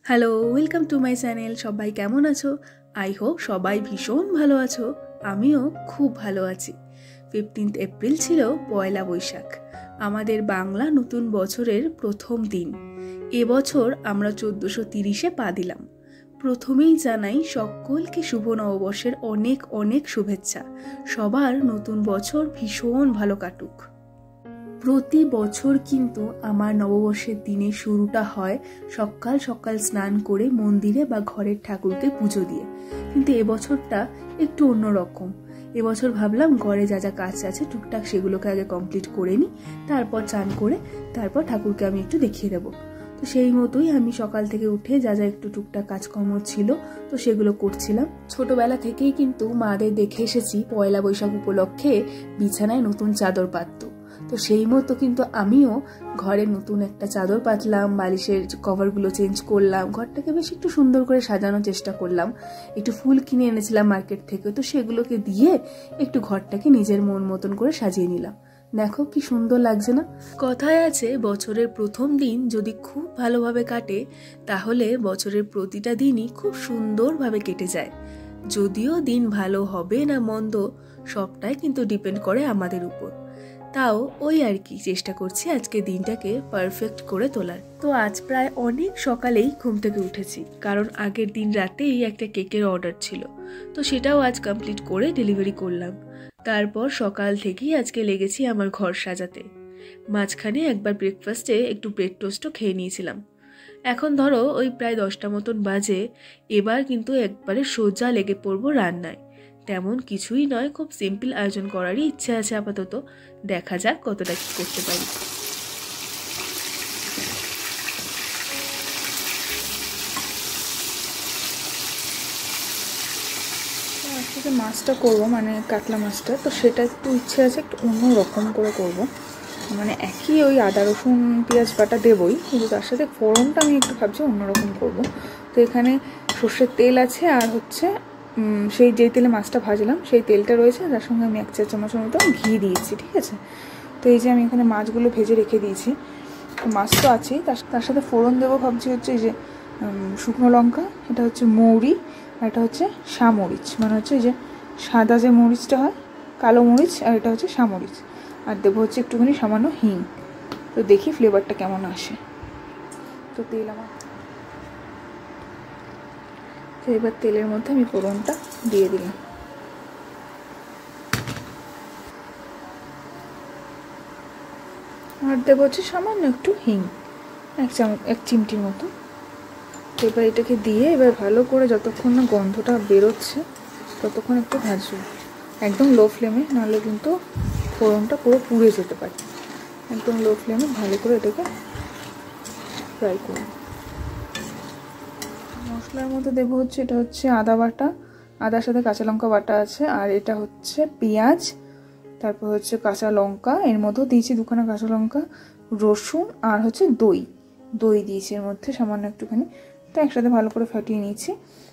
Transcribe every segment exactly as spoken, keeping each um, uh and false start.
Hello, welcome to my channel. সবাই কেমন আছো? আই হোপ সবাই ভীষণ ভালো আছো। আমিও খুব ভালো আছি। ফিফটিন্থ এপ্রিল ছিল পয়লা বৈশাখ, আমাদের বাংলা নতুন বছরের প্রথম দিন। এবছর আমরা চোদ্দোশো তিরিশে পা দিলাম। প্রথমেই জানাই সকলকে শুভ নববর্ষের অনেক অনেক শুভেচ্ছা। সবার নতুন বছর ভীষণ ভালো কাটুক। প্রতি বছর কিন্তু আমার নববর্ষের দিনে শুরুটা হয় সকাল সকাল স্নান করে মন্দিরে বা ঘরের ঠাকুরকে পুজো দিয়ে। কিন্তু এবছরটা একটু অন্যরকম। এবছর ভাবলাম ঘরে যা যা কাজ আছে টুকটাক সেগুলোকে আগে কমপ্লিট করে নিই, তারপর চান করে তারপর ঠাকুরকে আমি একটু দেখিয়ে দেবো। তো সেই মতোই আমি সকাল থেকে উঠে যা যা একটু টুকটাক কাজকর্ম ছিল তো সেগুলো করছিলাম। ছোটবেলা থেকেই কিন্তু মাদের দেখে এসেছি পয়লা বৈশাখ উপলক্ষে বিছানায় নতুন চাদর পাতত। তো সেই মতো কিন্তু আমিও ঘরে নতুন একটা চাদর পাতলাম, বালিশের কভারগুলো চেঞ্জ করলাম, ঘরটাকে বেশ একটু সুন্দর করে সাজানোর চেষ্টা করলাম। একটু ফুল কিনে এনেছিলাম মার্কেট থেকে, তো সেগুলোকে দিয়ে একটু ঘরটাকে নিজের মন মতন করে সাজিয়ে নিলাম। দেখো কি সুন্দর লাগছে না? কথায় আছে বছরের প্রথম দিন যদি খুব ভালোভাবে কাটে তাহলে বছরের প্রতিটা দিনই খুব সুন্দরভাবে কেটে যায়। যদিও দিন ভালো হবে না মন্দ সবটাই কিন্তু ডিপেন্ড করে আমাদের উপর। তাও ওই আর কি চেষ্টা করছি আজকে দিনটাকে পারফেক্ট করে তোলার। তো আজ প্রায় অনেক সকালেই ঘুম থেকে উঠেছি, কারণ আগের দিন রাতেই একটা কেকের অর্ডার ছিল, তো সেটাও আজ কমপ্লিট করে ডেলিভারি করলাম। তারপর সকাল থেকেই আজকে লেগেছি আমার ঘর সাজাতে। মাঝখানে একবার ব্রেকফাস্টে একটু ব্রেড টোস্টও খেয়ে নিয়েছিলাম। এখন ধরো ওই প্রায় দশটা মতন বাজে, এবার কিন্তু একবারে সোজা লেগে পড়বো রান্নায়। তেমন কিছুই নয়, খুব সিম্পল আয়োজন করারই ইচ্ছা আছে আপাতত। দেখা যাক কতটা কি করতে পারি। আজকে মাছটা করবো, মানে কাতলা মাছটা, তো সেটা একটু ইচ্ছে আছে একটু অন্য রকম করে করব। মানে একই ওই আদা রসুন পেঁয়াজ বাটা দেবই, কিন্তু তার সাথে ফোড়নটা আমি একটু ভাবছি অন্যরকম করব। তো এখানে সর্ষের তেল আছে, আর হচ্ছে সেই যেই তেলে মাছটা ভাজলাম সেই তেলটা রয়েছে, তার সঙ্গে আমি এক চা চামচের মতো ঘি দিয়েছি, ঠিক আছে। তো এই যে আমি এখানে মাছগুলো ভেজে রেখে দিয়েছি, তো মাছ তো আছেই, তার সাথে ফোড়ন দেবো ভাবছি হচ্ছে এই যে শুকনো লঙ্কা, এটা হচ্ছে মৌরি, আর এটা হচ্ছে সামরিচ, মানে হচ্ছে এই যে সাদা যে মরিচটা হয় কালো মরিচ, আর এটা হচ্ছে সামরিচ, আর দেবো হচ্ছে একটুখানি সামান্য হিং। তো দেখি ফ্লেভারটা কেমন আসে। তো তেল আমার, তো এবার তেলের মধ্যে আমি ফোড়নটা দিয়ে দিলাম। আর দেবো হচ্ছে সামান্য একটু হিং, এক চামচ এক চিমটির মতো। এবার এটাকে দিয়ে এবার ভালো করে যতক্ষণ না গন্ধটা বেরোচ্ছে ততক্ষণ একটু ভাজবো, একদম লো ফ্লেমে, নাহলে কিন্তু ফোড়নটা পুরো পুড়ে যেতে পারে। একদম লো ফ্লেমে ভালো করে এটাকে ফ্রাই করব। মশলার মধ্যে দেবো হচ্ছে, এটা হচ্ছে আদা বাটা, আদার সাথে কাঁচা লঙ্কা বাটা আছে, আর এটা হচ্ছে পেঁয়াজ, তারপর হচ্ছে কাঁচা লঙ্কা, এর মধ্যেও দিয়েছি দুখানা কাঁচা লঙ্কা, রসুন, আর হচ্ছে দই দই দিয়েছি এর মধ্যে সামান্য একটুখানি। তো একসাথে ভালো করে ফাটিয়ে নিয়েছি।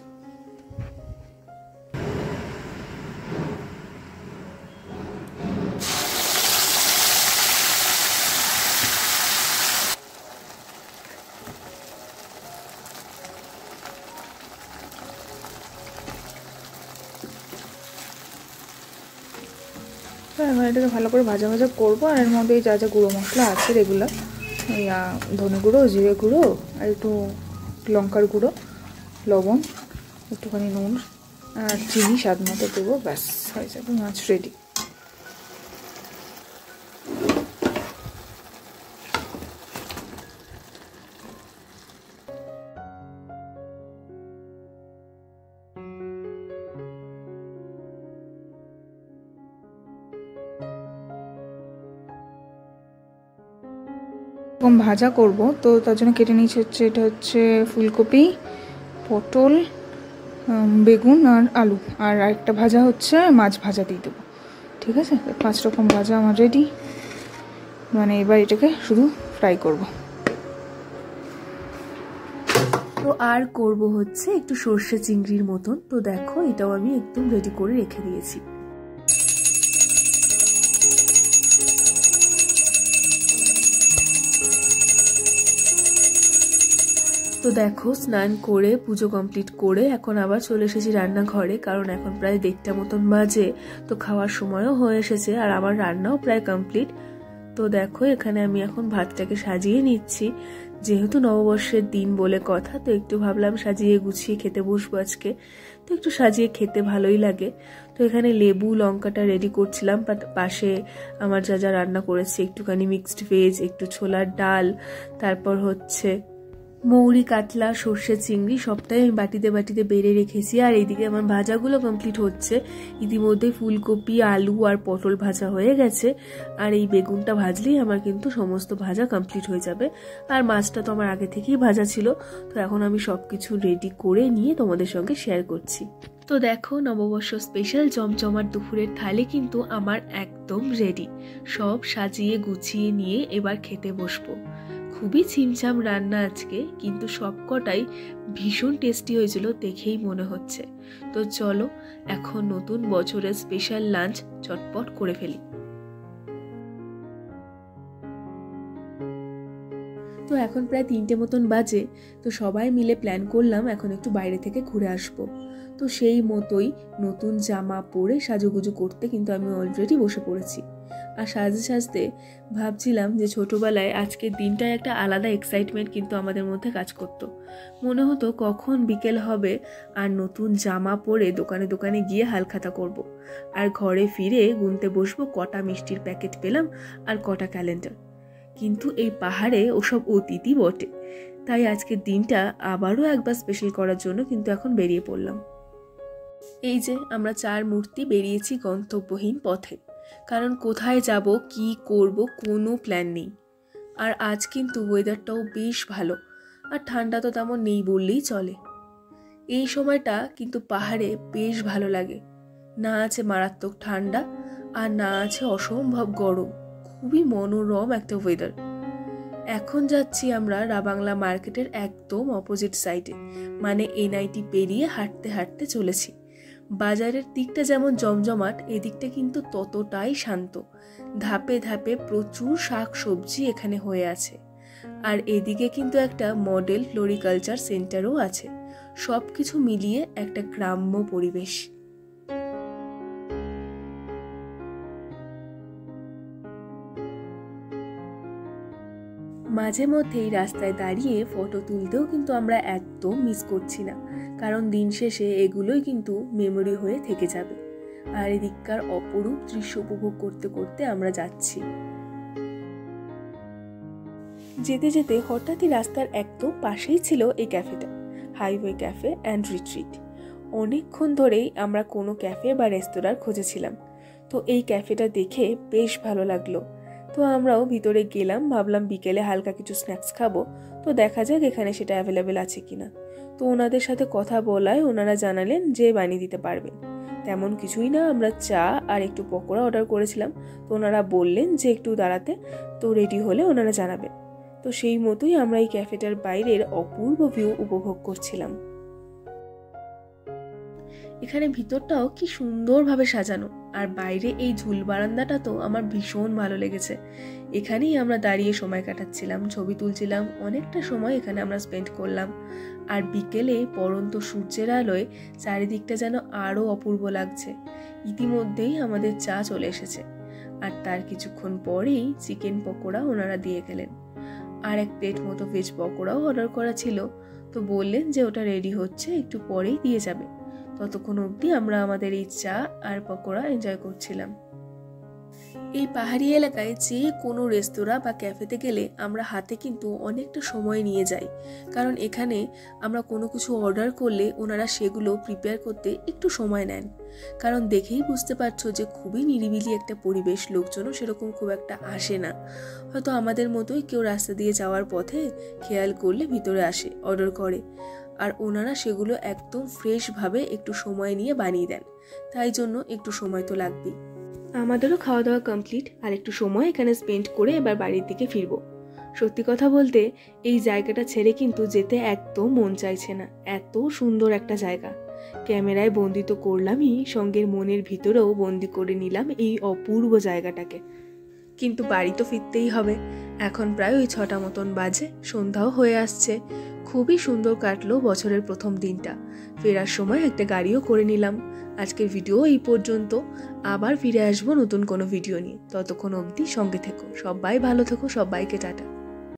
এবার এটাকে ভালো করে ভাজা ভাজা করবো, আর এর মধ্যে যা যা গুঁড়ো মশলা আছে রেগুলার, এই ধনে গুঁড়ো, জিরে গুঁড়ো, আর একটু লঙ্কার গুঁড়ো, লবণ, একটুখানি নুন আর চিনি স্বাদ মতো দেবো, ব্যাস হয়ে যাবে, মাছ রেডি। এরকম ভাজা করব, তো তার জন্য কেটে নিয়েছি হচ্ছে, এটা হচ্ছে ফুলকপি, পটল, বেগুন আর আলু, আর আরেকটা ভাজা হচ্ছে মাছ ভাজা দিয়ে দেবো, ঠিক আছে। পাঁচ রকম ভাজা আমার রেডি, মানে এবার এটাকে শুধু ফ্রাই করব। তো আর করব হচ্ছে একটু সর্ষে চিংড়ির মতন। তো দেখো এটাও আমি একদম রেডি করে রেখে দিয়েছি। তো তো দেখো স্নান করে পুজো কমপ্লিট করে এখন আবার চলে এসেছি রান্নাঘরে, কারণ এখন প্রায় দেড়টা মতন বাজে, তো খাওয়ার সময়ও হয়ে এসেছে আর আমার রান্নাও প্রায় কমপ্লিট। তো দেখো এখানে আমি এখন ভাতটাকে সাজিয়ে নিচ্ছি, যেহেতু নববর্ষের দিন বলে কথা, তো একটু ভাবলাম সাজিয়ে গুছিয়ে খেতে বসবো আজকে, তো একটু সাজিয়ে খেতে ভালোই লাগে। তো এখানে লেবু লঙ্কাটা রেডি করছিলাম, পাশে আমার যা যা রান্না করেছি একটুখানি মিক্সড ভেজ, একটু ছোলার ডাল, তারপর হচ্ছে মৌরি কাতলা সর্ষে চিংড়ি সবটাই আমি বাটিতে বাটিতে বেড়ে রেখেছি। আর এইদিকে আমার ভাজাগুলো কমপ্লিট হচ্ছে, ইতিমধ্যে ফুলকপি আলু আর পটল ভাজা হয়ে গেছে, আর এই বেগুনটা ভাজলেই আমার কিন্তু সমস্ত ভাজা কমপ্লিট হয়ে যাবে। আর মাছটা তো আমার আগে থেকেই ভাজা ছিল, তো এখন আমি সবকিছু রেডি করে নিয়ে তোমাদের সঙ্গে শেয়ার করছি। তো দেখো নববর্ষ স্পেশাল জমজমাট দুপুরের থালি কিন্তু আমার একদম রেডি, সব সাজিয়ে গুছিয়ে নিয়ে এবার খেতে বসবো। খুবই ছিমছাম রান্না আজকে, কিন্তু সবকটাই ভীষণ টেস্টি হয়েছিল দেখেই মনে হচ্ছে। তো চলো এখন নতুন বছরের স্পেশাল লাঞ্চ চটপট করে ফেলি। তো এখন প্রায় তিনটে মতন বাজে, তো সবাই মিলে প্ল্যান করলাম এখন একটু বাইরে থেকে ঘুরে আসবো। তো সেই মতোই নতুন জামা পরে সাজুগুজু করতে কিন্তু আমি অলরেডি বসে পড়েছি। আর সাজতে সাজতে ভাবছিলাম যে ছোটবেলায় আজকের দিনটায় একটা আলাদা এক্সাইটমেন্ট কিন্তু আমাদের মধ্যে কাজ করতো। মনে হতো কখন বিকেল হবে আর নতুন জামা পরে দোকানে দোকানে গিয়ে হালখাতা করব, আর ঘরে ফিরে গুনতে বসবো কটা মিষ্টির প্যাকেট পেলাম আর কটা ক্যালেন্ডার। কিন্তু এই পাহাড়ে ওসব অতীতই বটে, তাই আজকের দিনটা আবারও একবার স্পেশাল করার জন্য কিন্তু এখন বেরিয়ে পড়লাম। এই যে আমরা চার মূর্তি বেরিয়েছি গন্তব্যহীন পথে, কারণ কোথায় যাব কি করব কোনো প্ল্যান নেই। আর আজ কিন্তু ওয়েদারটাও বেশ ভালো, আর ঠান্ডা তো তেমন নেই বললেই চলে। এই সময়টা কিন্তু পাহাড়ে বেশ ভালো লাগে, না আছে মারাত্মক ঠান্ডা আর না আছে অসম্ভব গরম, খুবই মনোরম একটা ওয়েদার। এখন যাচ্ছি আমরা রাবাংলা মার্কেটের একদম অপোজিট সাইডে, মানে এনআইটি পেরিয়ে হাঁটতে হাঁটতে চলেছি। বাজারের দিকটা যেমন জমজমাট, এদিকটা কিন্তু ততটাই শান্ত। ধাপে ধাপে প্রচুর শাক সবজি এখানে হয়ে আছে, আর এদিকে কিন্তু একটা মডেল ফ্লোরিকালচার সেন্টারও আছে। সব কিছু মিলিয়ে একটা গ্রাম্য পরিবেশ। মাঝে মধ্যেই রাস্তায় দাঁড়িয়ে ফটো তুলতেও কিন্তু আমরা একদম মিস করছি না, কারণ দিন শেষে এগুলোই কিন্তু মেমোরি হয়ে থেকে যাবে। আর এদিককার অপরূপ দৃশ্য উপভোগ করতে করতে আমরা যাচ্ছি। যেতে যেতে হঠাৎই রাস্তার একদম পাশেই ছিল এই ক্যাফেটা, হাইওয়ে ক্যাফে অ্যান্ড রিট্রিট। অনেকক্ষণ ধরেই আমরা কোনো ক্যাফে বা রেস্তোরাঁর খুঁজেছিলাম, তো এই ক্যাফেটা দেখে বেশ ভালো লাগলো। তো আমরাও ভিতরে গেলাম, ভাবলাম বিকেলে হালকা কিছু স্ন্যাক্স খাবো, তো দেখা যাক এখানে সেটা অ্যাভেলেবেল আছে কিনা। তো ওনাদের সাথে কথা বলায় ওনারা জানালেন যে বানিয়ে দিতে পারবেন। তেমন কিছুই না, আমরা চা আর একটু পকোড়া অর্ডার করেছিলাম, তো ওনারা বললেন যে একটু দাঁড়াতে, তো রেডি হলে ওনারা জানাবেন। তো সেই মতোই আমরা এই ক্যাফেটার বাইরের অপূর্ব ভিউ উপভোগ করছিলাম। এখানে ভিতরটাও কি সুন্দরভাবে সাজানো, আর বাইরে এই ঝুল বারান্দাটা তো আমার ভীষণ ভালো লেগেছে। এখানেই আমরা দাঁড়িয়ে সময় কাটাচ্ছিলাম, ছবি তুলছিলাম, অনেকটা সময় এখানে আমরা স্পেন্ড করলাম। আর বিকেলে পড়ন্ত সূর্যের আলোয় চারিদিকটা যেন আরও অপূর্ব লাগছে। ইতিমধ্যেই আমাদের চা চলে এসেছে, আর তার কিছুক্ষণ পরেই চিকেন পকোড়া ওনারা দিয়ে গেলেন। আর এক প্লেট মতো ভেজ পকোড়াও অর্ডার করা ছিল, তো বললেন যে ওটা রেডি হচ্ছে, একটু পরেই দিয়ে যাবে। ততক্ষণ অবধি আমরা আমাদের এই চা আর পকোড়া এনজয় করছিলাম। এই পাহাড়ি এলাকায় যে কোনো রেস্তোরাঁ বা ক্যাফেতে গেলে আমরা হাতে কিন্তু অনেকটা সময় নিয়ে যাই, কারণ এখানে আমরা কোনো কিছু অর্ডার করলে ওনারা সেগুলো প্রিপেয়ার করতে একটু সময় নেন। কারণ দেখেই বুঝতে পারছো যে খুবই নিরিবিলি একটা পরিবেশ, লোকজনও সেরকম খুব একটা আসে না। হয়তো আমাদের মতোই কেউ রাস্তা দিয়ে যাওয়ার পথে খেয়াল করলে ভিতরে আসে, অর্ডার করে, আর ওনারা সেগুলো একদম ফ্রেশভাবে একটু সময় নিয়ে বানিয়ে দেন, তাই জন্য একটু সময় তো লাগবেই। আমাদেরও খাওয়া দাওয়া কমপ্লিট, আর একটু সময় এখানে স্পেন্ড করে এবার বাড়ির দিকে ফিরবো। সত্যি কথা বলতে এই জায়গাটা ছেড়ে কিন্তু যেতে একদম মন চাইছে না, এত সুন্দর একটা জায়গা। ক্যামেরায় বন্দি তো করলামই, সঙ্গের মনের ভিতরেও বন্দি করে নিলাম এই অপূর্ব জায়গাটাকে। কিন্তু বাড়ি তো ফিরতেই হবে, এখন প্রায় ওই ছটা মতন বাজে, সন্ধ্যাও হয়ে আসছে। খুবই সুন্দর কাটলো বছরের প্রথম দিনটা। ফেরার সময় একটা গাড়িও করে নিলাম। আজকের ভিডিও এই পর্যন্ত, আবার ফিরে আসবো নতুন কোনো ভিডিও নিয়ে। ততক্ষণ অবধি সঙ্গে থেকো, সবাই ভালো থেকো, সবাইকে টাটা।